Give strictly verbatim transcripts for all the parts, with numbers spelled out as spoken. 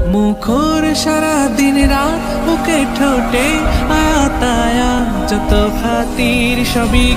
মুখর সারা দিন রাত বুকে ঠোঁটে আয়াত আয়াত যত খাতির সবই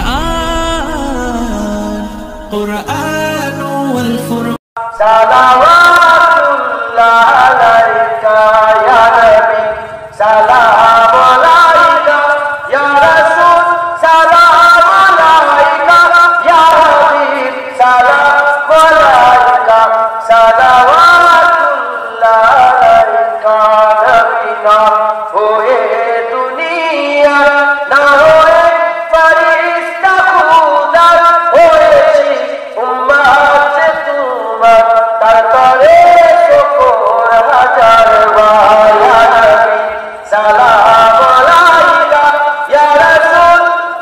কোরআন কোরআন ওয়াল ফুরকান সালাওয়াতুল্লাহ আলাইকা ইয়া নবী সালাম আলাইকা ইয়া রাসূল সালাম আলাইকা ইয়া হাবিব সালাম আলাইকা সালাওয়াতুল্লাহ আলাইকা নবী না হোয়ে দুনিয়া না হোয়ে ফরিশতা খুদা হয়েছি উম্মত তোমার তারপরে শুকর হাজার বার ইয়া নবী সালাম আলাইকা ইয়া রাসূল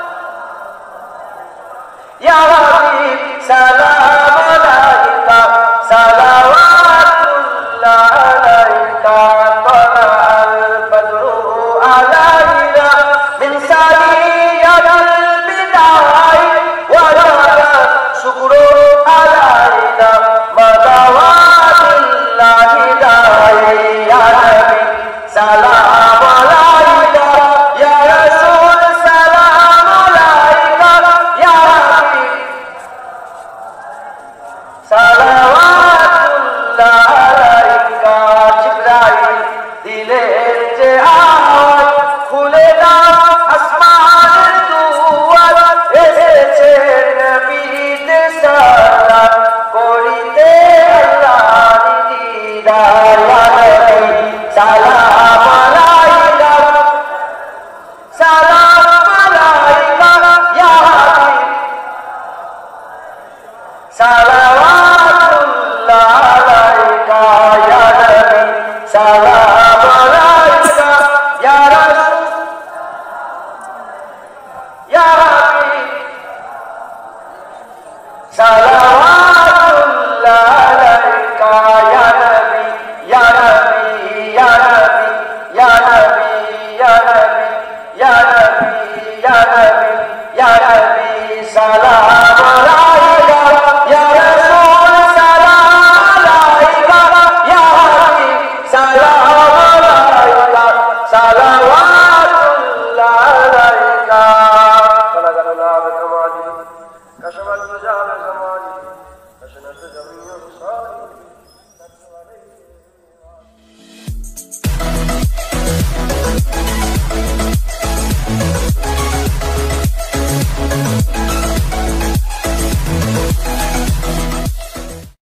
ইয়া হাবিব সালাম আলাইকা সালাওয়াতুল্লাহ আলাইকা তালাল বদরু আলাইনা মিন সারিয়াতিল বিদাই ওয়া জারা শুকরু আলাইনা মাদাওয়াতিল্লাহি দাই ইয়া নবী সালাম আলাইকা ইয়া রাসূল সালাম আলাইকা ইয়া হাবিব সালাওয়াতুল্লাহ আলাইকা জিবরাইল দিলের যে আওয়াজ খুলে দাও আসমানের দুয়ার এসেছে নবীতে সালাম করিতে আল্লাহর দিদার ইয়া নবী সালাম আলাইকা সালাম আলাইকা ইয়া হাবিব সালাওয়াতুল্লাহ আলাইকা ইয়া নবী সালাম